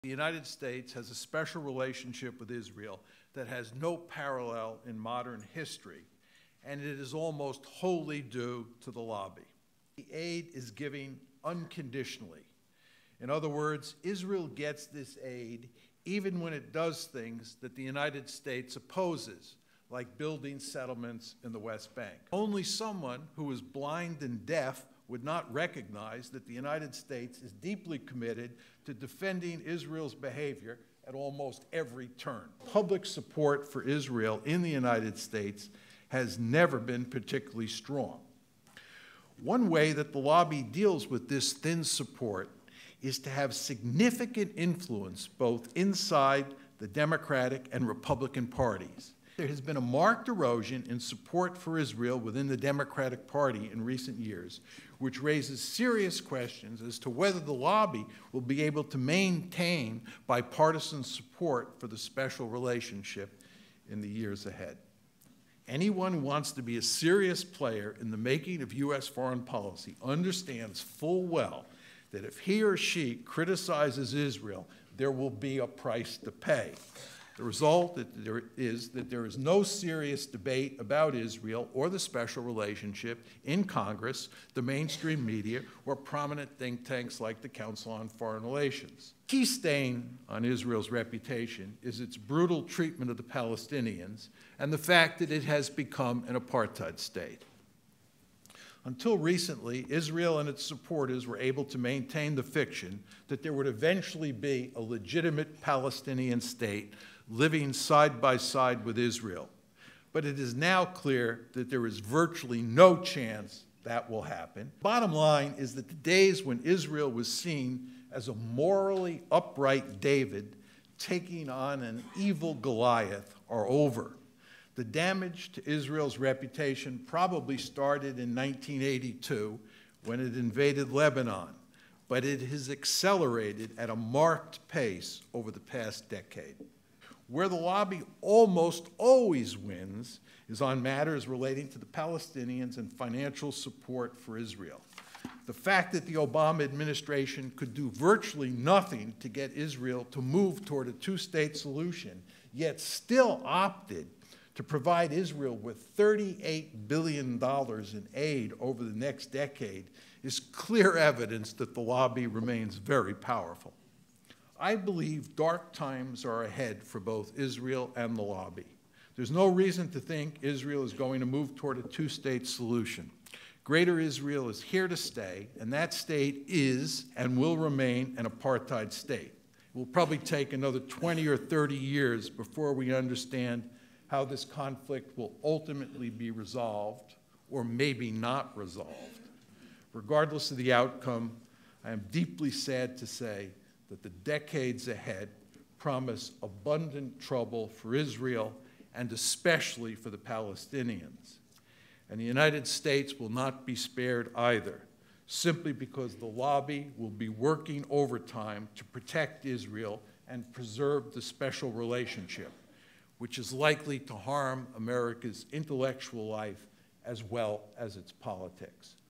The United States has a special relationship with Israel that has no parallel in modern history, and it is almost wholly due to the lobby. The aid is given unconditionally. In other words, Israel gets this aid even when it does things that the United States opposes, like building settlements in the West Bank. Only someone who is blind and deaf would not recognize that the United States is deeply committed to defending Israel's behavior at almost every turn. Public support for Israel in the United States has never been particularly strong. One way that the lobby deals with this thin support is to have significant influence both inside the Democratic and Republican parties. There has been a marked erosion in support for Israel within the Democratic Party in recent years, which raises serious questions as to whether the lobby will be able to maintain bipartisan support for the special relationship in the years ahead. Anyone who wants to be a serious player in the making of U.S. foreign policy understands full well that if he or she criticizes Israel, there will be a price to pay. The result is that there is no serious debate about Israel or the special relationship in Congress, the mainstream media, or prominent think tanks like the Council on Foreign Relations. Key stain on Israel's reputation is its brutal treatment of the Palestinians and the fact that it has become an apartheid state. Until recently, Israel and its supporters were able to maintain the fiction that there would eventually be a legitimate Palestinian state living side by side with Israel. But it is now clear that there is virtually no chance that will happen. Bottom line is that the days when Israel was seen as a morally upright David taking on an evil Goliath are over. The damage to Israel's reputation probably started in 1982 when it invaded Lebanon, but it has accelerated at a marked pace over the past decade. Where the lobby almost always wins is on matters relating to the Palestinians and financial support for Israel. The fact that the Obama administration could do virtually nothing to get Israel to move toward a two-state solution, yet still opted to provide Israel with $38 billion in aid over the next decade is clear evidence that the lobby remains very powerful. I believe dark times are ahead for both Israel and the lobby. There's no reason to think Israel is going to move toward a two-state solution. Greater Israel is here to stay, and that state is and will remain an apartheid state. It will probably take another 20 or 30 years before we understand how this conflict will ultimately be resolved, or maybe not resolved. Regardless of the outcome, I am deeply sad to say that the decades ahead promise abundant trouble for Israel and especially for the Palestinians. And the United States will not be spared either, simply because the lobby will be working overtime to protect Israel and preserve the special relationship, which is likely to harm America's intellectual life as well as its politics.